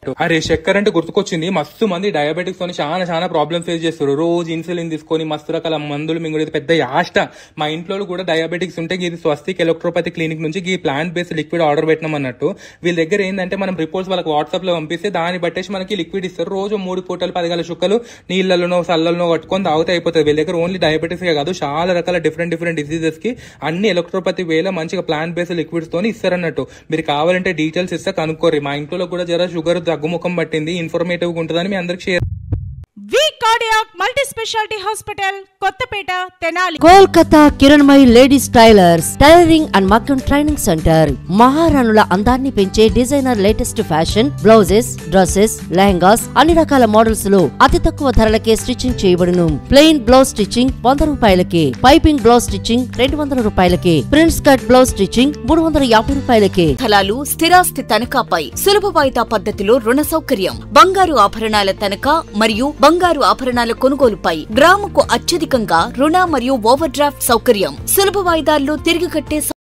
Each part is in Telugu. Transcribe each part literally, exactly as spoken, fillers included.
అరే చక్కెర అంటే గుర్తుకొచ్చింది, మస్తు మంది డయాబెటిక్స్ తో చాలా చాలా ప్రాబ్లమ్స్ ఫేస్ చేస్తారు. రోజు ఇన్సులిన్ తీసుకొని మస్తు రకాల మందులు మింగుడు పెద్ద యాష్ట. మా ఇంట్లో కూడా డయాబెటిక్స్ ఉంటే ఇది స్వస్తిక్ ఎలక్ట్రోపతి క్లినిక్ నుంచి ఈ ప్లాంట్ బేస్డ్ లిక్విడ్ ఆర్డర్ పెట్టినాం అన్నట్టు. వీళ్ళ దగ్గర ఏంటంటే మనం రిపోర్ట్స్ వాళ్ళకి వాట్సాప్ లో పంపిస్తే దాన్ని బట్టేసి మనకి లిక్విడ్ ఇస్తారు. రోజు మూడు పూటలు పదిగల చుక్కలు నీళ్లలోనో సల్లలోనో కట్టుకొని తాగితే అయిపోతుంది. వీళ్ళ దగ్గర ఓన్లీ డయాబెటిక్స్ కాదు, చాలా రకాల డిఫరెంట్ డిఫరెంట్ డిసీజెస్ కి అన్ని ఎలక్ట్రోపతి వేలో మంచిగా ప్లాంట్ బేస్డ్ లిక్విడ్స్ తోని ఇస్తారన్నట్టు. మీరు కావాలంటే డీటెయిల్స్ ఇస్తే కనుక్కోరు. మా ఇంట్లో కూడా జర షుగర్ తగ్గుముఖం పట్టింది, ఇన్ఫర్మేటివ్ గా ఉంటుందని మీ అందరికి share. V cardiac multi speciality hospital, Kothapeta, Tenali. Kolkata Kiranmayi ladies tailors, tailoring and మగ్గం ట్రైనింగ్ సెంటర్. మహారాణుల అందాన్ని పెంచే designer latest fashion blouses, dresses, lehengas అన్ని రకాల మోడల్స్ లో అతి తక్కువ ధరలకే స్టిచ్చింగ్ చేయబడును. ప్లెయిన్ బ్లౌజ్ స్టిచ్చింగ్ వంద రూపాయలకే, పైపింగ్ బ్లౌజ్ స్టిచ్చింగ్ రెండు వందల రూపాయలకే, ప్రిన్స్ కట్ బ్లౌజ్ స్టిచ్చింగ్ మూడు వందల యాభై రూపాయలకే. స్థలాలు స్థిరాస్తి తనఖాపై సులభ వాయిదా పద్ధతిలో రుణ సౌకర్యం. బంగారు ఆభరణాల తనఖా మరియు బంగారు ఆభరణాల కొనుగోలుపై గ్రాముకు అత్యధికంగా రుణ మరియు ఓవర్ డ్రాఫ్ట్ సౌకర్యం. సులభ వాయిదాల్లో తిరిగి కట్టే.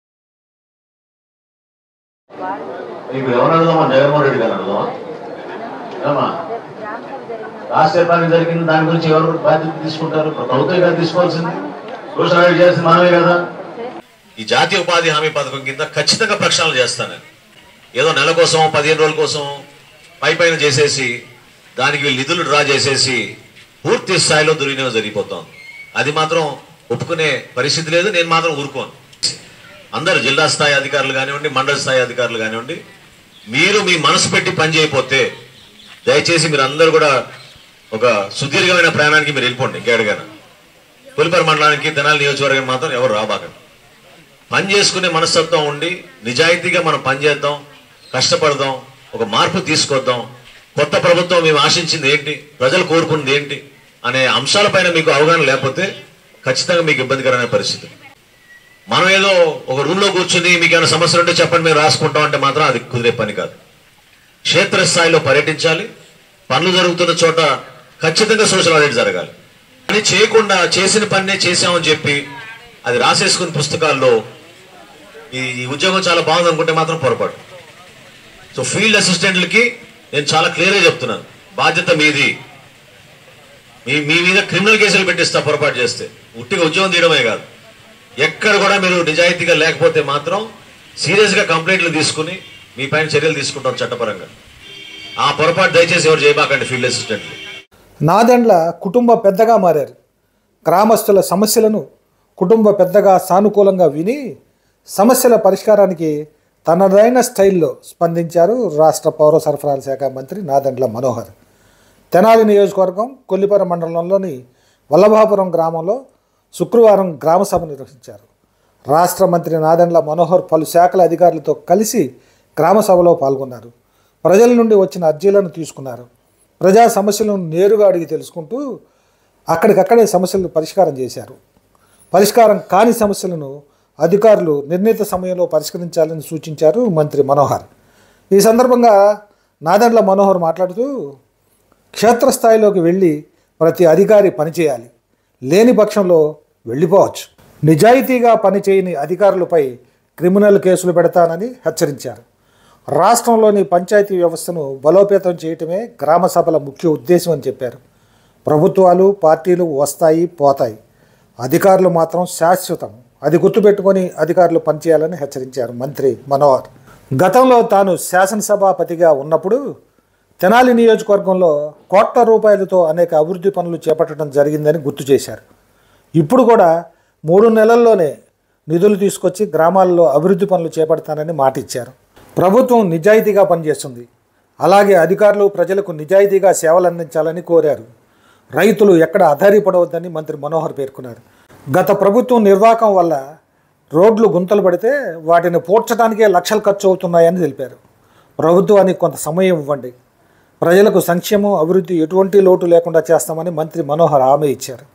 జరిగింది దాని గురించి ఎవరు బాధ్యత తీసుకుంటారు? ప్రభుత్వం గారు తీసుకోవాల్సింది, సోషల్ చేసిన మనమే కదా. ఈ జాతీయ ఉపాధి హామీ పథకం కింద ఖచ్చితంగా ప్రక్షాళన చేస్తాను. ఏదో నెల కోసం పదిహేను రోజుల కోసం పై పైన చేసేసి దానికి వీళ్ళు నిధులు డ్రా చేసేసి పూర్తి స్థాయిలో దుర్వినియోగం జరిగిపోతాం. అది మాత్రం ఒప్పుకునే పరిస్థితి లేదు. నేను మాత్రం ఊరుకోను. అందరు జిల్లా స్థాయి అధికారులు కానివ్వండి, మండల స్థాయి అధికారులు కానివ్వండి, మీరు మీ మనసు పెట్టి పని చేయకపోతే దయచేసి మీరు అందరూ కూడా ఒక సుదీర్ఘమైన ప్రయాణానికి మీరు వెళ్ళిపోండి. ఇంకేడగానే పులిపర మండలానికి, తెనాలి నియోజకవర్గం మాత్రం ఎవరు రాబాకండి. పని చేసుకునే మనస్తత్వం ఉండి నిజాయితీగా మనం పని చేద్దాం, కష్టపడదాం, ఒక మార్పు తీసుకొద్దాం. కొత్త ప్రభుత్వం మేము ఆశించింది ఏంటి, ప్రజలు కోరుకున్నది ఏంటి అనే అంశాలపైన మీకు అవగాహన లేకపోతే ఖచ్చితంగా మీకు ఇబ్బందికరమైన పరిస్థితి. మనం ఏదో ఒక రూమ్లో కూర్చుని మీకు ఏమైనా సమస్యలు ఉంటే చెప్పండి మేము రాసుకుంటాం అంటే మాత్రం అది కుదిరే పని కాదు. క్షేత్రస్థాయిలో పర్యటించాలి. పనులు జరుగుతున్న చోట ఖచ్చితంగా సోషల్ ఆడిట్ జరగాలి. అని చేయకుండా చేసిన పనినే చేసామని చెప్పి అది రాసేసుకున్న పుస్తకాల్లో ఈ ఉద్యోగం చాలా బాగుంది అనుకుంటే మాత్రం పొరపాటు. సో ఫీల్డ్ అసిస్టెంట్లకి నేను చాలా క్లియర్గా చెప్తున్నాను, బాధ్యత మీది. మీ మీ మీద క్రిమినల్ కేసులు పెట్టిస్తా పొరపాటు చేస్తే. ఉట్టిగా ఉద్యోగం తీయడమే కాదు, ఎక్కడ కూడా మీరు నిజాయితీగా లేకపోతే మాత్రం సీరియస్గా కంప్లైంట్లు తీసుకుని మీ పైన చర్యలు తీసుకుంటాం చట్టపరంగా. ఆ పొరపాటు దయచేసి ఎవరు చేయబాకండి ఫీల్డ్ అసిస్టెంట్లు. నాదెండ్ల కుటుంబ పెద్దగా మారారు. గ్రామస్తుల సమస్యలను కుటుంబ పెద్దగా సానుకూలంగా విని సమస్యల పరిష్కారానికి తనదైన స్టైల్లో స్పందించారు రాష్ట్ర పౌర సరఫరాల శాఖ మంత్రి నాదెండ్ల మనోహర్. తెనాలి నియోజకవర్గం కొల్లిపర మండలంలోని వల్లభాపురం గ్రామంలో శుక్రవారం గ్రామసభ నిర్వహించారు. రాష్ట్ర మంత్రి నాదెండ్ల మనోహర్ పలు శాఖల అధికారులతో కలిసి గ్రామసభలో పాల్గొన్నారు. ప్రజల నుండి వచ్చిన అర్జీలను తీసుకున్నారు. ప్రజా సమస్యలను నేరుగా అడిగి తెలుసుకుంటూ అక్కడికక్కడే సమస్యలను పరిష్కారం చేశారు. పరిష్కారం కాని సమస్యలను అధికారులు నిర్ణీత సమయంలో పరిష్కరించాలని సూచించారు మంత్రి మనోహర్. ఈ సందర్భంగా నాదెండ్ల మనోహర్ మాట్లాడుతూ క్షేత్రస్థాయిలోకి వెళ్ళి ప్రతి అధికారి పనిచేయాలి, లేని పక్షంలో వెళ్ళిపోవచ్చు. నిజాయితీగా పనిచేయని అధికారులపై క్రిమినల్ కేసులు పెడతానని హెచ్చరించారు. రాష్ట్రంలోని పంచాయతీ వ్యవస్థను బలోపేతం చేయటమే గ్రామ సభల ముఖ్య ఉద్దేశం అని చెప్పారు. ప్రభుత్వాలు పార్టీలు వస్తాయి పోతాయి, అధికారులు మాత్రం శాశ్వతం, అది గుర్తుపెట్టుకొని అధికారులు పనిచేయాలని హెచ్చరించారు మంత్రి మనోహర్. గతంలో తాను శాసనసభాపతిగా ఉన్నప్పుడు తెనాలి నియోజకవర్గంలో కోట్ల రూపాయలతో అనేక అభివృద్ధి పనులు చేపట్టడం జరిగిందని గుర్తు చేశారు. ఇప్పుడు కూడా మూడు నెలల్లోనే నిధులు తీసుకొచ్చి గ్రామాల్లో అభివృద్ధి పనులు చేపడతానని మాట ఇచ్చారు. ప్రభుత్వం నిజాయితీగా పనిచేస్తుంది, అలాగే అధికారులు ప్రజలకు నిజాయితీగా సేవలు అందించాలని కోరారు. రైతులు ఎక్కడ ఆధారపడవద్దని మంత్రి మనోహర్ పేర్కొన్నారు. గత ప్రభుత్వం నిర్వాహకం వల్ల రోడ్లు గుంతలు పడితే వాటిని పూడ్చడానికే లక్షలు ఖర్చు అవుతున్నాయని తెలిపారు. ప్రభుత్వానికి కొంత సమయం ఇవ్వండి, ప్రజలకు సంక్షేమం అభివృద్ధి ఎటువంటి లోటు లేకుండా చేస్తామని మంత్రి మనోహర్ హామీ ఇచ్చారు.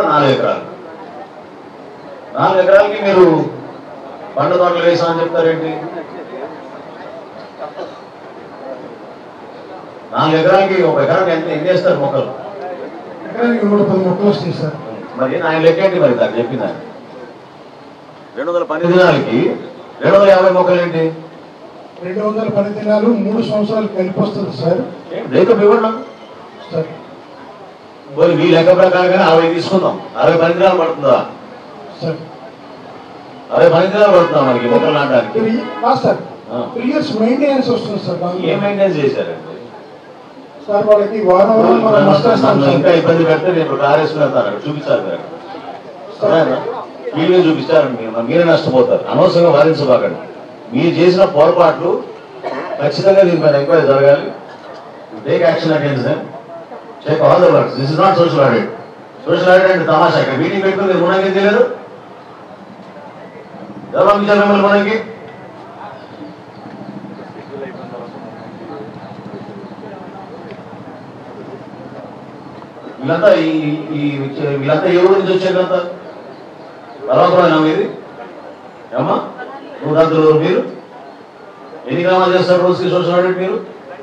నాలుగు ఎకరాలకి ఒక ఎకరానికి ఎంత ఎన్ని వేస్తారు మొక్కలు? ఎకరానికి నూట పది మొక్కలు వస్తాయి సార్. మరి ఆయన లెక్కేంటి మరి దాన్ని చెప్పింది రెండు వందల పన్నెండు దినాలకి రెండు వందల యాభై మొక్కలు ఏంటి? రెండు వందల పది దినాలు మూడు సంవత్సరాలు కలిపి వస్తుంది సార్. బ్రేకప్ ఇవ్వండి సార్ పోయి మీ లెక్క ప్రకారంగానే అరవై తీసుకుందాం. అరవై పది దినాలు పడుతుందా సార్? అరవై పది దినాలు పడుతుందా మనకి మొక్కలు నాటడానికి? సార్ త్రీ ఇయర్స్ మెయింటెనెన్స్ వస్తుంది సార్. ఏం మెయింటెనెన్స్ చేశారండి సార్? వాళ్ళకి వారం వారం మనం వస్తాం. ఇంకా ఇబ్బంది పెడితే నేను కారేసి వెళ్తాను, చూపించాలి మీరు వీడియో చూపిస్తారండి. మీరు మీరే నష్టపోతారు, అనవసరంగా వారించబాకండి. మీరు చేసిన పొరపాట్లు ఖచ్చితంగా దీనిపైన ఎంక్వైరీ జరగాలి. Take action against them, take all the works. This is not social audit. Social audit అంటే తమాషా. ఇక్కడ మీటింగ్ పెట్టుకుని మీరు మునకి తెలియదు, ఎవరు పంపించారు మిమ్మల్ని మునకి? వీళ్ళంతా ఈ వీళ్ళంతా ఏ ఊరి నుంచి వచ్చారంతా? తర్వాత మీది ఏమా నూట రోజులు మీరు ఎన్ని గ్రామాలు చేస్తారు రోజుకి సోషల్ ఆడిట్? మీరు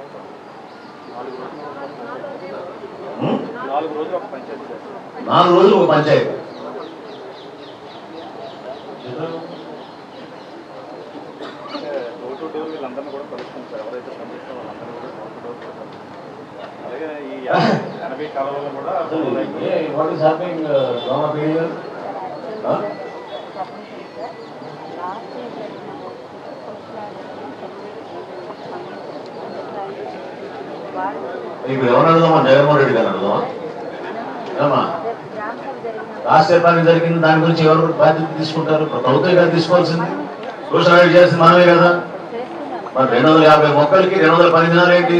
నాలుగు రోజులు ఒక panchayat. What is happening, Rama Piriya? Huh? ఇప్పుడు ఎవరు అడుగుదామా? జగన్మోహన్ రెడ్డి గారు అడుగుదామా? ఏమా రాష్ట్ర పని జరిగింది, దాని గురించి ఎవరు బాధ్యత తీసుకుంటారు? ప్రభుత్వం గారు తీసుకోవాల్సింది. సోషల్ ఆడిట్ చేసింది మనమే కదా. మరి రెండు వందల యాభై మొక్కలకి రెండు వందల పది దినాలు ఏంటి?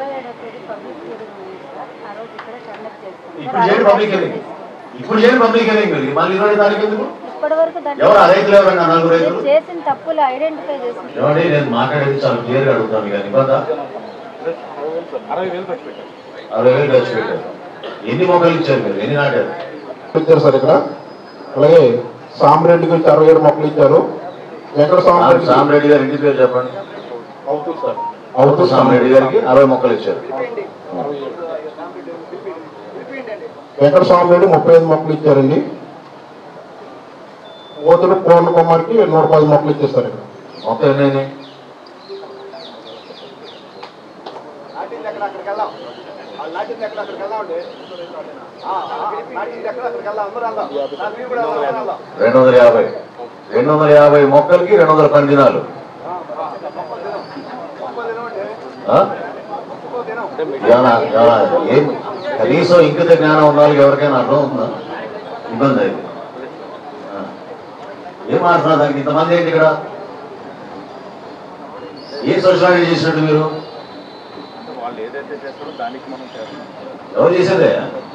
ఇప్పుడు చేయండి పబ్లిక్ హెరింగ్, ఇప్పుడు చేయండి పబ్లిక్ హెరింగ్. మీరు మళ్ళీ ఇరవై తారీఖు ఎందుకు? ఎవరు ఆ రైతులు ఎవరండి? నలుగురు రైతులు ఎవరి? నేను మాట్లాడేది చాలా క్లియర్ గా అడుగుతాను. కానీ ఇబ్బందా? అరవై వేలు ఖర్చు పెట్టారు. ఎన్ని మొక్కలు ఇచ్చారు మీరు? ఎన్ని నాటారు? ఇచ్చారు సార్ ఇక్కడ. అలాగే సామిరెడ్డి గురించి అరవై ఏడు మొక్కలు ఇచ్చారు. వెంకట సామిరెడ్డి సామిరెడ్డి గారు ఇంటి పేరు చెప్పండి. అవుతుంది సార్. అవుతూ సామిరెడ్డి గారికి అరవై మొక్కలు ఇచ్చారు. వెంకట స్వామిరెడ్డి ముప్పై ఐదు మొక్కలు ఇచ్చారండి. ఓతులు పూర్ణ కుమార్కి నూట పది మొక్కలు ఇచ్చేస్తారు ఇక్కడ. మొక్క ఎన్ని? రెండు వందల యాభై రెండు వందల యాభై మొక్కలకి రెండు వందల పది దినాలు. ఏం కనీసం ఇంకిత జ్ఞానం ఉన్న వాళ్ళకి ఎవరికైనా అర్థం ఉందా? ఇబ్బంది అయితే ఏం మాట్లాడుతున్నా దానికి ఇంతమంది ఏంటి ఇక్కడ? ఏ సోషల్ ఆడిట్ చేసినట్టు మీరు? ఎవరు చేసేదే?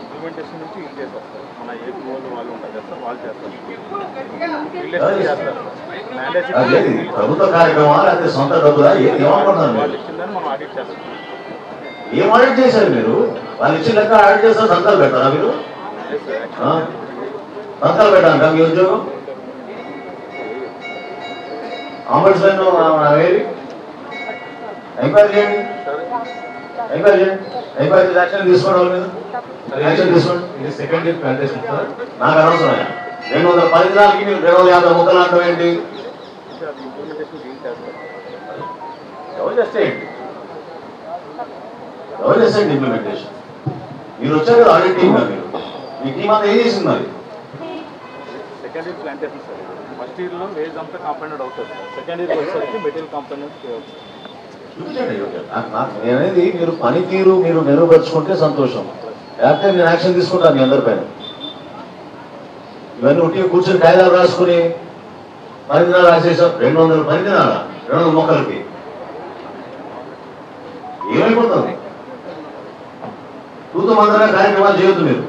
అదేది ప్రభుత్వ కార్యక్రమా లేకపోతే సొంత డబ్బులా? ఏది ఏమనుకుంటున్నారు మీరు? ఏం ఆడిట్ చేశారు మీరు? వాళ్ళు ఇచ్చిన లెక్క ఆడిట్ చేస్తారు, సంతకాలు పెడతారా మీరు? సంతకాలు పెట్టాలంట మీ ఉద్యోగం? ఆంబుడ్స్మెన్ వేరి ఎంక్వైరీ చేయండి, ఎంక్వైరీ చేయండి, ఎంక్వైరీ యాక్షన్ తీసుకోండి. వాళ్ళ మీద యాక్షన్ తీసుకోండి. ఇది సెకండ్ ఇయర్ ప్లాంటేషన్ నాకు అనవసరం. రెండు వందల పది దినాలకి మీరు రెండు వందల యాభై మొక్కలు అంటాం ఏంటి? ఎవరు చేసేయండి, ఎవరు చేసేయండి ఇంప్లిమెంటేషన్? మీరు వచ్చారు కదా ఆడిట్ టీమ్ గా. మీరు మీ టీం అంతా ఏం చేసింది? మరి second year plantation sir. First year లో వేజ్ అంతా కాంపౌండెడ్ అవుతుంది. సెకండ్ ఇయర్ వచ్చేసరికి మెటీరియల్ కాంపౌండెడ్ చూపించండి. నేనేది మీరు పనితీరు మీరు మెరుగుపరుచుకుంటే సంతోషం, లేకపోతే నేను యాక్షన్ తీసుకుంటాను మీ అందరి పైన. ఇవన్నీ ఉట్టి కూర్చొని కాగితాలు రాసుకుని పది దినాలు రాసేసాం. రెండు వందల పది దినాల రెండు వందల మొక్కలకి ఏమైపోతుంది? తూతు మందరగా కార్యక్రమాలు చేయొద్దు మీరు.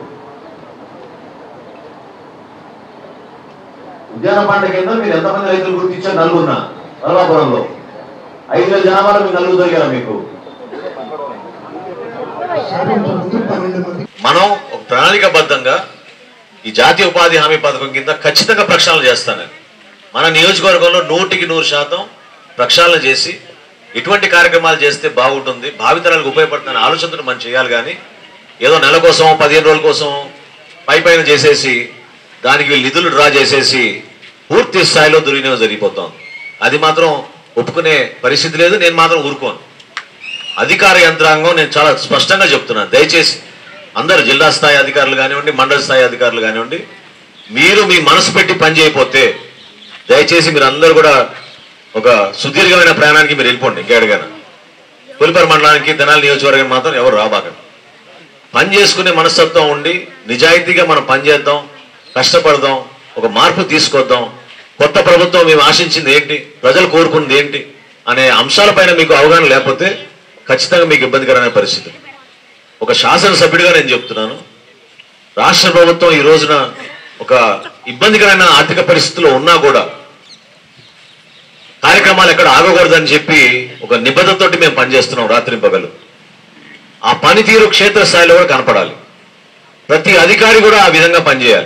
ఉద్యాన పంట కింద మీరు ఎంతమంది రైతులు గుర్తించారు? నలుగురున్న అల్లాపురంలో ఐదు వేల జనాభాలో మీకు నలుగురు దొరికారా మీకు? మనం ప్రణాళికాబద్ధంగా ఈ జాతీయ ఉపాధి హామీ పథకం కింద ఖచ్చితంగా ప్రక్షాళన చేస్తానని మన నియోజకవర్గంలో నూటికి నూరు శాతం ప్రక్షాళన చేసి ఇటువంటి కార్యక్రమాలు చేస్తే బాగుంటుంది, భావితరాలకు ఉపయోగపడుతుందని ఆలోచనతో మనం చేయాలి. కానీ ఏదో నెల కోసం పదిహేను రోజుల కోసం పై పైన చేసేసి దానికి నిధులు డ్రా చేసేసి పూర్తి స్థాయిలో దుర్వినియోగం జరిగిపోతాం. అది మాత్రం ఒప్పుకునే పరిస్థితి లేదు. నేను మాత్రం ఊరుకోను. అధికార యంత్రాంగం నేను చాలా స్పష్టంగా చెప్తున్నాను, దయచేసి అందరు జిల్లా స్థాయి అధికారులు కానివ్వండి, మండల స్థాయి అధికారులు కానివ్వండి, మీరు మీ మనసు పెట్టి పని చేయకపోతే దయచేసి మీరు అందరూ కూడా ఒక సుదీర్ఘమైన ప్రయాణానికి మీరు వెళ్ళిపోండి. ఇంకేడగానే కొలిపర మండలానికి, తెనాలి నియోజకవర్గం మాత్రం ఎవరు రాబాకండి. పని చేసుకునే మనస్తత్వం ఉండి నిజాయితీగా మనం పనిచేద్దాం, కష్టపడదాం, ఒక మార్పు తీసుకొద్దాం. కొత్త ప్రభుత్వం మేము ఆశించింది ఏంటి, ప్రజలు కోరుకున్నది ఏంటి అనే అంశాలపైన మీకు అవగాహన లేకపోతే ఖచ్చితంగా మీకు ఇబ్బందికరమైన పరిస్థితి. ఒక శాసనసభ్యుడిగా నేను చెప్తున్నాను, రాష్ట్ర ప్రభుత్వం ఈ రోజున ఒక ఇబ్బందికరమైన ఆర్థిక పరిస్థితుల్లో ఉన్నా కూడా కార్యక్రమాలు ఎక్కడ ఆగకూడదని చెప్పి ఒక నిబద్ధతతోటి మేము పనిచేస్తున్నాం రాత్రి పగలు. ఆ పనితీరు క్షేత్రస్థాయిలో కూడా కనపడాలి. ప్రతి అధికారి కూడా ఆ విధంగా పనిచేయాలి.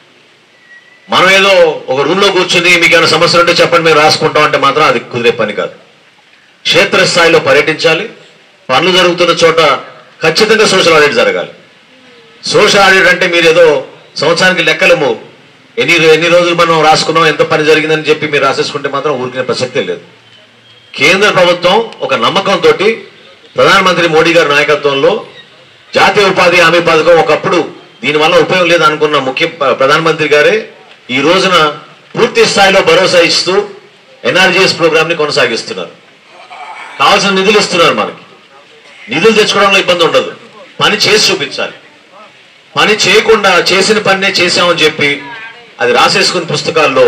మనం ఏదో ఒక రూమ్లో కూర్చుని మీకు ఏమైనా సమస్యలు ఉంటే చెప్పండి మేము రాసుకుంటాం అంటే మాత్రం అది కుదిరే పని కాదు. క్షేత్రస్థాయిలో పర్యటించాలి. పనులు జరుగుతున్న చోట ఖచ్చితంగా సోషల్ ఆడిట్ జరగాలి. సోషల్ ఆడిట్ అంటే మీరు ఏదో సంవత్సరానికి లెక్కలము ఎన్ని ఎన్ని రోజులు మనం రాసుకున్నాం, ఎంత పని జరిగిందని చెప్పి మీరు రాసేసుకుంటే మాత్రం ఊరికిన ప్రసక్తే లేదు. కేంద్ర ప్రభుత్వం ఒక నమ్మకంతో ప్రధానమంత్రి మోడీ గారి నాయకత్వంలో జాతీయ ఉపాధి హామీ పథకం ఒకప్పుడు దీనివల్ల ఉపయోగం లేదు అనుకున్న ముఖ్య ప్రధానమంత్రి గారే ఈ రోజున పూర్తి స్థాయిలో భరోసా ఇస్తూ ఎన్ఆర్జీఎస్ ప్రోగ్రామ్ ని కొనసాగిస్తున్నారు. కావాల్సిన నిధులు ఇస్తున్నారు. మనకి నిధులు తెచ్చుకోవడంలో ఇబ్బంది ఉండదు, పని చేసి చూపించాలి. పని చేయకుండా చేసిన పనినే చేసామని చెప్పి అది రాసేసుకుని పుస్తకాల్లో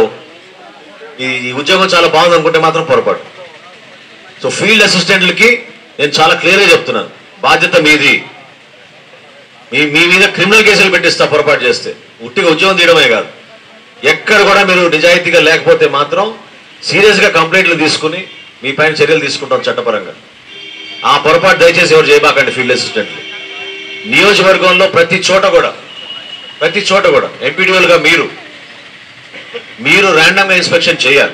ఈ ఉద్యోగం చాలా బాగుంది అనుకుంటే మాత్రం పొరపాటు. సో ఫీల్డ్ అసిస్టెంట్లకి నేను చాలా క్లియర్గా చెప్తున్నాను, బాధ్యత మీది. మీ మీ మీద క్రిమినల్ కేసులు పెట్టిస్తా పొరపాటు చేస్తే. ఉట్టిగా ఉద్యోగం తీయడమే కాదు, ఎక్కడ కూడా మీరు నిజాయితీగా లేకపోతే మాత్రం సీరియస్గా కంప్లైంట్లు తీసుకుని మీ పైన చర్యలు తీసుకుంటాం చట్టపరంగా. ఆ పొరపాటు దయచేసి ఎవరు చేయబాకండి. ఫీల్డ్ అసిస్టెంట్లు నియోజకవర్గంలో ప్రతి చోట కూడా ప్రతి చోట కూడా ఎంపీడీఓలుగా మీరు మీరు ర్యాండమ్గా ఇన్స్పెక్షన్ చేయాలి.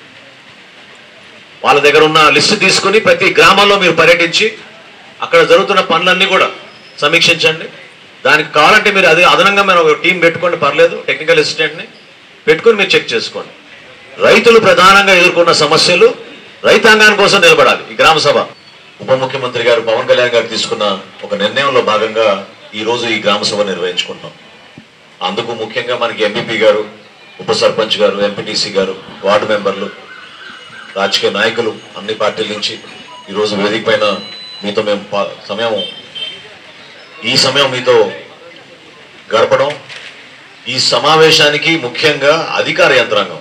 వాళ్ళ దగ్గర ఉన్న లిస్టు తీసుకుని ప్రతి గ్రామంలో మీరు పర్యటించి అక్కడ జరుగుతున్న పనులన్నీ కూడా సమీక్షించండి. దానికి కావాలంటే మీరు అది అదనంగా మనం ఒక టీం పెట్టుకోండి, పర్లేదు, టెక్నికల్ అసిస్టెంట్ని పెట్టుకుని మీరు చెక్ చేసుకోండి. రైతులు ప్రధానంగా ఎదుర్కొన్న సమస్యలు రైతాంగాని కోసం నిలబడాలి. ఈ గ్రామ సభ ఉప ముఖ్యమంత్రి గారు పవన్ కళ్యాణ్ గారు తీసుకున్న ఒక నిర్ణయంలో భాగంగా ఈ రోజు ఈ గ్రామ సభ నిర్వహించుకుంటున్నాం. అందుకు ముఖ్యంగా మనకి ఎంపీపీ గారు, ఉప సర్పంచ్ గారు, ఎంపీటీసీ గారు, వార్డు మెంబర్లు, రాజకీయ నాయకులు అన్ని పార్టీల నుంచి ఈరోజు వేదిక పైన మీతో మేము సమయం ఈ సమయం మీతో గడపడం, ఈ సమావేశానికి ముఖ్యంగా అధికార యంత్రాంగం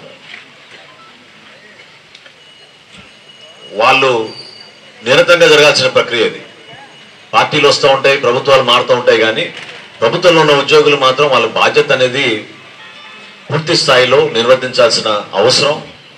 వాళ్ళు నిరంతరంగా జరగాల్సిన ప్రక్రియ ఇది. పార్టీలు వస్తూ ఉంటాయి, ప్రభుత్వాలు మారుతూ ఉంటాయి, కానీ ప్రభుత్వంలో ఉన్న ఉద్యోగులు మాత్రం వాళ్ళ బాధ్యత అనేది పూర్తి స్థాయిలో నిర్వర్తించాల్సిన అవసరం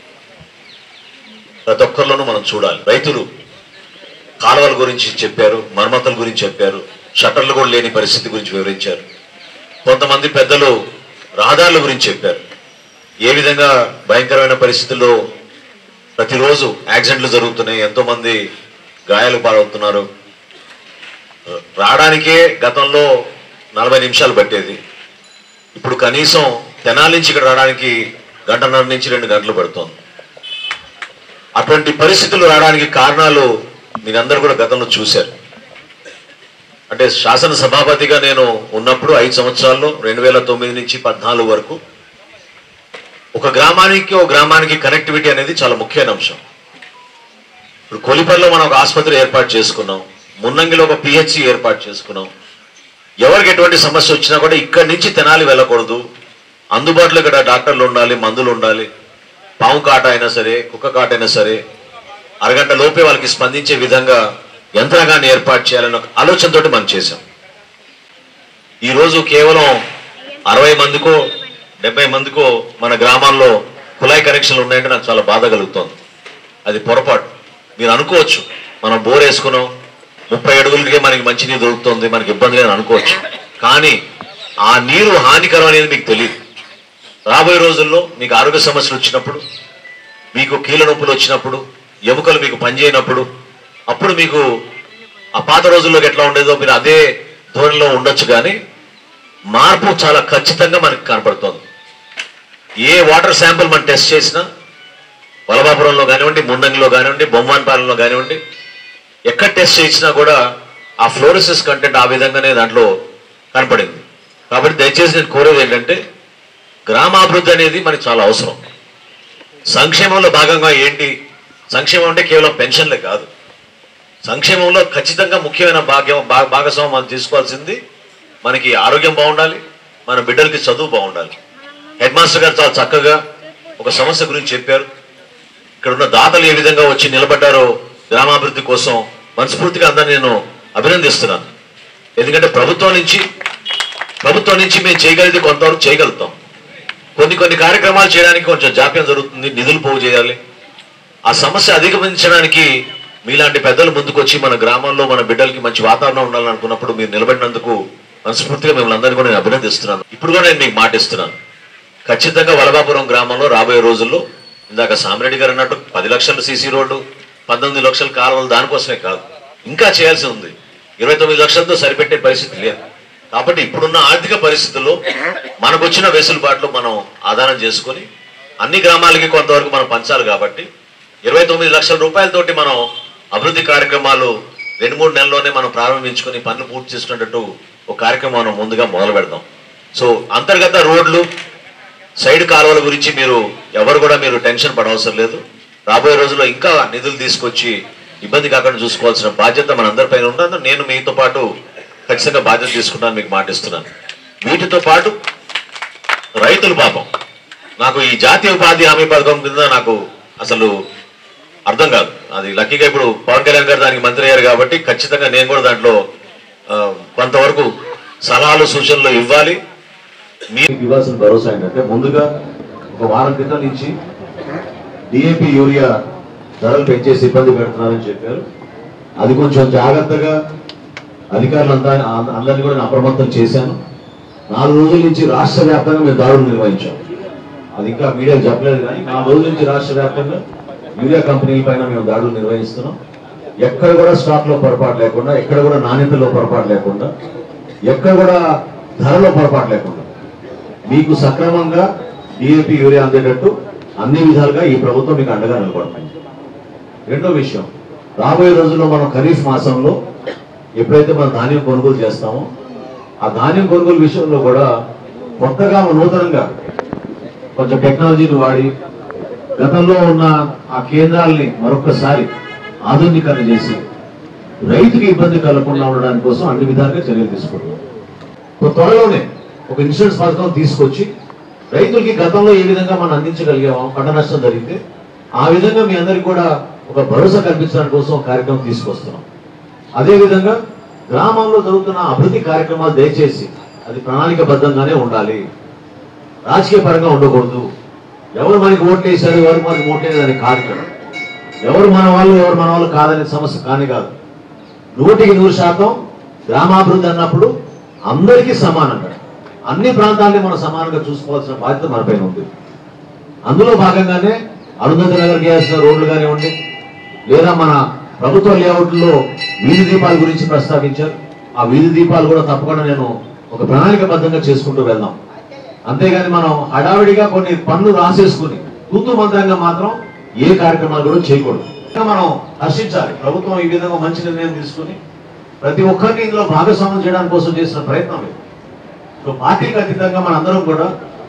ప్రతి ఒక్కరిలోనూ మనం చూడాలి. రైతులు కాలువల గురించి చెప్పారు, మరమ్మతుల గురించి చెప్పారు, షట్టర్లు కూడా లేని పరిస్థితి గురించి వివరించారు. కొంతమంది పెద్దలు రహదారుల గురించి చెప్పారు. ఏ విధంగా భయంకరమైన పరిస్థితుల్లో ప్రతిరోజు యాక్సిడెంట్లు జరుగుతున్నాయి, ఎంతో మంది గాయాలు పాలవుతున్నారు. రావడానికే గతంలో నలభై నిమిషాలు పట్టేది, ఇప్పుడు కనీసం తెనాలి నుంచి ఇక్కడ రావడానికి గంటన్నర నుంచి రెండు గంటలు పడుతోంది. అటువంటి పరిస్థితులు రావడానికి కారణాలు మీరందరూ కూడా గతంలో చూశారు. అంటే శాసన సభాపతిగా నేను ఉన్నప్పుడు ఐదు సంవత్సరాల్లో రెండు వేల తొమ్మిది నుంచి పద్నాలుగు వరకు ఒక గ్రామానికి ఒక గ్రామానికి కనెక్టివిటీ అనేది చాలా ముఖ్యమైన అంశం. ఇప్పుడు కొలిపర్లో మనం ఒక ఆసుపత్రి ఏర్పాటు చేసుకున్నాం, మున్నంగిలో ఒక పిహెచ్సి ఏర్పాటు చేసుకున్నాం. ఎవరికి ఎటువంటి సమస్య వచ్చినా కూడా ఇక్కడి నుంచి తెనాలి వెళ్ళకూడదు, అందుబాటులో ఇక్కడ డాక్టర్లు ఉండాలి, మందులు ఉండాలి. పాము కాట అయినా సరే, కుక్క కాట అయినా సరే అరగంట లోపే వాళ్ళకి స్పందించే విధంగా యంత్రాంగాన్ని ఏర్పాటు చేయాలన్న ఆలోచనతోటి మనం చేశాం. ఈరోజు కేవలం అరవై మందికో డెబ్బై మందికో మన గ్రామాల్లో కుళాయి కనెక్షన్లు ఉన్నాయంటే నాకు చాలా బాధ కలుగుతోంది. అది పొరపాటు. మీరు అనుకోవచ్చు మనం బోర్ వేసుకున్నాం, ముప్పై అడుగులకే మనకి మంచి నీరు దొరుకుతుంది, మనకి ఇబ్బంది లేదని అనుకోవచ్చు. కానీ ఆ నీరు హానికరం అనేది మీకు తెలియదు. రాబోయే రోజుల్లో మీకు ఆరోగ్య సమస్యలు వచ్చినప్పుడు, మీకు కీళ్ళ నొప్పులు వచ్చినప్పుడు, ఎముకలు మీకు పనిచేయనప్పుడు, అప్పుడు మీకు ఆ పాత రోజుల్లోకి ఎట్లా ఉండేదో మీరు అదే ధోరణిలో ఉండొచ్చు. కానీ మార్పు చాలా ఖచ్చితంగా మనకి కనపడుతోంది. ఏ వాటర్ శాంపుల్ మనం టెస్ట్ చేసినా వలభాపురంలో కానివ్వండి, మున్నంగిలో కానివ్వండి, బొమ్మాన్పాలెంలో కానివ్వండి, ఎక్కడ టెస్ట్ చేయించినా కూడా ఆ ఫ్లోరోసిస్ కంటెంట్ ఆ విధంగానే దాంట్లో కనపడింది. కాబట్టి దయచేసి నేను కోరేది ఏంటంటే గ్రామాభివృద్ధి అనేది మనకి చాలా అవసరం. సంక్షేమంలో భాగంగా ఏంటి, సంక్షేమం అంటే కేవలం పెన్షన్లే కాదు, సంక్షేమంలో ఖచ్చితంగా ముఖ్యమైన భాగ్యం భాగస్వామ్యం మనం తీసుకోవాల్సింది మనకి ఆరోగ్యం బాగుండాలి, మన బిడ్డలకి చదువు బాగుండాలి. హెడ్ మాస్టర్ గారు చాలా చక్కగా ఒక సమస్య గురించి చెప్పారు. ఇక్కడ ఉన్న దాతలు ఏ విధంగా వచ్చి నిలబడ్డారో గ్రామాభివృద్ధి కోసం మనస్ఫూర్తిగా అందరినీ నేను అభినందిస్తున్నాను. ఎందుకంటే ప్రభుత్వం నుంచి ప్రభుత్వం నుంచి మేము చేయగలిగితే కొంతవరకు చేయగలుగుతాం. కొన్ని కొన్ని కార్యక్రమాలు చేయడానికి కొంచెం జాప్యం జరుగుతుంది, నిధులు పోగు చేయాలి. ఆ సమస్య అధిగమించడానికి మీలాంటి పెద్దలు ముందుకొచ్చి మన గ్రామంలో మన బిడ్డలకి మంచి వాతావరణం ఉండాలని అనుకున్నప్పుడు మీరు నిలబడినందుకు మనస్ఫూర్తిగా మిమ్మల్ని అందరినీ కూడా నేను అభినందిస్తున్నాను. ఇప్పుడు కూడా నేను మీకు మాట ఇస్తున్నాను, ఖచ్చితంగా వలభాపురం గ్రామంలో రాబోయే రోజుల్లో ఇందాక సామిరెడ్డి గారు అన్నట్టు పది లక్షల సీసీ రోడ్డు, పంతొమ్మిది లక్షల కాలువలు దానికోసమే కాదు, ఇంకా చేయాల్సి ఉంది. ఇరవై తొమ్మిది లక్షలతో సరిపెట్టే పరిస్థితి లేదు. కాబట్టి ఇప్పుడున్న ఆర్థిక పరిస్థితుల్లో మనకు వచ్చిన వెసులుబాట్లు మనం ఆధారం చేసుకొని అన్ని గ్రామాలకి కొంతవరకు మనం పంచాలి. కాబట్టి ఇరవై తొమ్మిది లక్షల రూపాయలతోటి మనం అభివృద్ధి కార్యక్రమాలు రెండు మూడు నెలల్లోనే మనం ప్రారంభించుకొని పనులు పూర్తి చేసుకునేటట్టు ఒక కార్యక్రమం మనం ముందుగా మొదలు పెడదాం. సో అంతర్గత రోడ్లు, సైడ్ కాలువల గురించి మీరు ఎవరు కూడా మీరు టెన్షన్ పడవసరం లేదు. రాబోయే రోజుల్లో ఇంకా నిధులు తీసుకొచ్చి ఇబ్బంది కాకుండా చూసుకోవాల్సిన బాధ్యత మనందరిపైన ఉన్నందుకు నేను మీతో పాటు ఖచ్చితంగా బాధ్యత తీసుకుంటాను, మీకు మాటిస్తున్నాను. వీటితో పాటు రైతులు పాపం నాకు ఈ జాతీయ ఉపాధి హామీ పథకం కింద నాకు అసలు అర్థం కాదు. అది లక్కీగా ఇప్పుడు పవన్ కళ్యాణ్ గారు దానికి మంత్రి అయ్యారు కాబట్టి ఖచ్చితంగా నేను కూడా దాంట్లో కొంతవరకు సలహాలు సూచనలు ఇవ్వాలి. మీకు ఇవ్వాల్సిన భరోసా ఏంటంటే ముందుగా ఒక వారం క్రితం నుంచి డిఏపి యూరియా ధరలు పెంచేసి ఇబ్బంది పెడుతున్నారని చెప్పారు. అది కొంచెం జాగ్రత్తగా అధికారులంతా అందరినీ కూడా నేను అప్రమత్తం చేశాను. నాలుగు రోజుల నుంచి రాష్ట్ర వ్యాప్తంగా మేము దాడులు నిర్వహించాం. అది ఇంకా మీడియాకు చెప్పలేదు కానీ నాలుగు రోజుల నుంచి రాష్ట్ర వ్యాప్తంగా యూరియా కంపెనీల పైన మేము దాడులు నిర్వహిస్తున్నాం. ఎక్కడ కూడా స్టాక్ లో పొరపాటు లేకుండా, ఎక్కడ కూడా నాణ్యతలో పొరపాటు లేకుండా, ఎక్కడ కూడా ధరలో పొరపాటు లేకుండా మీకు సక్రమంగా డిఏపి యూరియా అందేటట్టు అన్ని విధాలుగా ఈ ప్రభుత్వం మీకు అండగా నిలబడుతుంది. రెండో విషయం, రాబోయే రోజుల్లో మనం ఖరీఫ్ మాసంలో ఎప్పుడైతే మనం ధాన్యం కొనుగోలు చేస్తామో ఆ ధాన్యం కొనుగోలు విషయంలో కూడా కొత్తగా నూతనంగా కొంచెం టెక్నాలజీని వాడి గతంలో ఉన్న ఆ కేంద్రాలని మరొకసారి ఆధునీకరణ చేసి రైతుకి ఇబ్బంది కలగకుండా ఉండడానికి కోసం అన్ని విధాలుగా చర్యలు తీసుకుంటున్నాం. త్వరలోనే ఒక ఇన్సూరెన్స్ పథకం తీసుకొచ్చి రైతులకి గతంలో ఏ విధంగా మనం అందించగలిగామో పంట నష్టం జరిగితే ఆ విధంగా మీ అందరికి కూడా ఒక భరోసా కల్పించడానికి కోసం ఒక కార్యక్రమం తీసుకొస్తున్నాం. అదేవిధంగా గ్రామంలో జరుగుతున్న అభివృద్ధి కార్యక్రమాలు దయచేసి అది ప్రణాళికబద్ధంగానే ఉండాలి, రాజకీయ పరంగా ఉండకూడదు. ఎవరు మనకి ఓట్లు వేశారు, ఎవరు మనకి ఓట్లేదని కాదు. ఇక్కడ ఎవరు మన వాళ్ళు ఎవరు మన వాళ్ళు కాదనే సమస్య కానీ కాదు. నూటికి నూరు శాతం గ్రామాభివృద్ధి అన్నప్పుడు అందరికీ సమానంగా అన్ని ప్రాంతాలని మనం సమానంగా చూసుకోవాల్సిన బాధ్యత మనపైన ఉంది. అందులో భాగంగానే అరుంధతి నగర్ చేయాల్సిన రోడ్లు కానివ్వండి, లేదా మన ప్రభుత్వ లేఅవుట్లో వీధి దీపాల గురించి ప్రస్తావించారు. ఆ వీధి దీపాలు కూడా తప్పకుండా నేను ఒక ప్రణాళికబద్ధంగా చేసుకుంటూ వెళ్దాం. అంతేగాని మనం హడావిడిగా కొన్ని పనులు రాసేసుకుని తూతు మంత్రంగా మాత్రం ఏ కార్యక్రమాలు కూడా చేయకూడదు. మనం హర్షించాలి, ప్రభుత్వం ఈ విధంగా మంచి నిర్ణయం తీసుకుని ప్రతి ఒక్కరిని ఇందులో భాగస్వామ్యం చేయడానికి కోసం చేసిన ప్రయత్నం ఇది. సో పార్టీకి అతీతంగా మన అందరం కూడా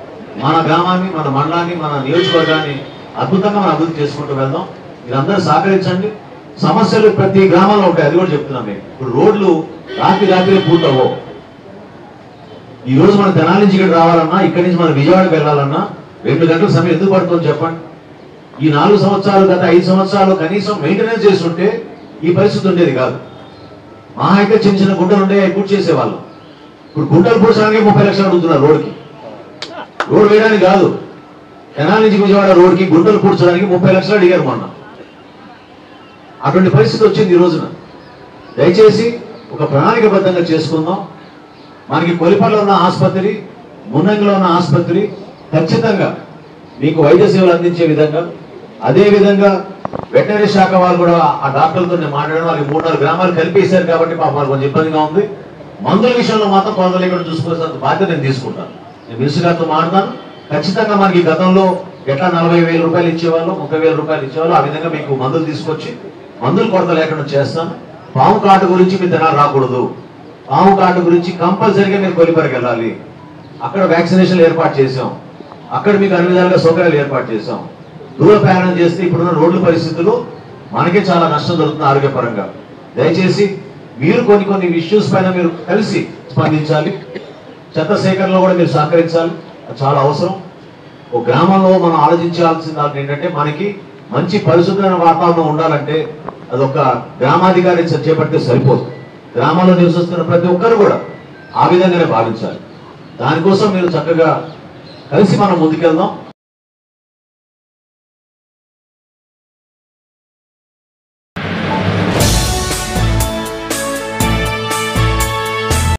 మన గ్రామాన్ని, మన మండలాన్ని, మన నియోజకవర్గాన్ని అద్భుతంగా మనం అభివృద్ధి చేసుకుంటూ వెళ్దాం. మీరందరూ సహకరించండి. సమస్యలు ప్రతి గ్రామంలో ఉంటాయి, అది కూడా చెప్తున్నాం. మేము ఇప్పుడు రోడ్లు రాత్రి రాత్రి పూర్తవో. ఈ రోజు మన తెనాలి నుంచి ఇక్కడ రావాలన్నా, ఇక్కడి నుంచి మన విజయవాడకి వెళ్ళాలన్నా రెండు గంటల సమయం ఎందుకు పడుతుందో చెప్పండి. ఈ నాలుగు సంవత్సరాలు గత ఐదు సంవత్సరాలు కనీసం మెయింటెనెన్స్ చేస్తుంటే ఈ పరిస్థితి ఉండేది కాదు. మా అయితే చిన్న చిన్న గుంటలు ఉండే పూర్తి చేసేవాళ్ళం. ఇప్పుడు గుంటలు పూడ్చడానికి ముప్పై లక్షలు అడుగుతున్నారు రోడ్డుకి. రోడ్ వేయడానికి కాదు, తెనాలి నుంచి విజయవాడ రోడ్డుకి గుంటలు పూడ్చడానికి ముప్పై లక్షలు అడిగారు మొన్న. అటువంటి పరిస్థితి వచ్చింది ఈ రోజున. దయచేసి ఒక ప్రణాళికబద్ధంగా చేసుకుందాం. మనకి కొలిపల్లో ఉన్న ఆసుపత్రి, మున్నంగిలో ఉన్న ఆసుపత్రి ఖచ్చితంగా మీకు వైద్య సేవలు అందించే విధంగా, అదేవిధంగా వెటనరీ శాఖ వాళ్ళు కూడా ఆ డాక్టర్లతో నేను మాట్లాడడం, వాళ్ళకి మూడు నాలుగు గ్రామాలు కలిపేశారు కాబట్టి పాపం వాళ్ళకి కొంచెం ఇబ్బందిగా ఉంది. మందుల విషయంలో మాత్రం కొందరు ఇక్కడ చూసుకోవాల్సిన బాధ్యత నేను తీసుకుంటాను. నేను మినిస్టర్ గారితో మాట్లాడతాను. ఖచ్చితంగా మనకి గతంలో ఎట్లా నలభై వేల రూపాయలు ఇచ్చేవాళ్ళు, ముప్పై వేల రూపాయలు ఇచ్చేవాళ్ళు, ఆ విధంగా మీకు మందులు తీసుకొచ్చి మందులు కొరత లేకుండా చేస్తాను. పాము కాటు గురించి మీ తెనాలి రాకూడదు. పాము కాటు గురించి కంపల్సరీగా మీరు కొలిపరికి వెళ్ళాలి. అక్కడ వ్యాక్సినేషన్ ఏర్పాటు చేసాం, అక్కడ మీకు అన్ని విధాలుగా సౌకర్యాలు ఏర్పాటు చేసాం. దూర ప్రయాణం చేస్తే ఇప్పుడున్న రోడ్ల పరిస్థితులు మనకే చాలా నష్టం జరుగుతుంది ఆరోగ్యపరంగా. దయచేసి మీరు కొన్ని కొన్ని ఇష్యూస్ పైన మీరు కలిసి స్పందించాలి. చెత్త సేకరణలో కూడా మీరు సహకరించాలి, అది చాలా అవసరం. ఒక గ్రామంలో మనం ఆలోచించాల్సిన దాంట్లో ఏంటంటే మనకి మంచి పరిశుభ్రమైన వాతావరణం ఉండాలంటే అదొక గ్రామాధికారి చేపడితే సరిపోదు. గ్రామంలో నివసిస్తున్న ప్రతి ఒక్కరు కూడా ఆ విధంగానే భావించాలి. దానికోసం మీరు చక్కగా కలిసి మనం ముందుకెళ్దాం.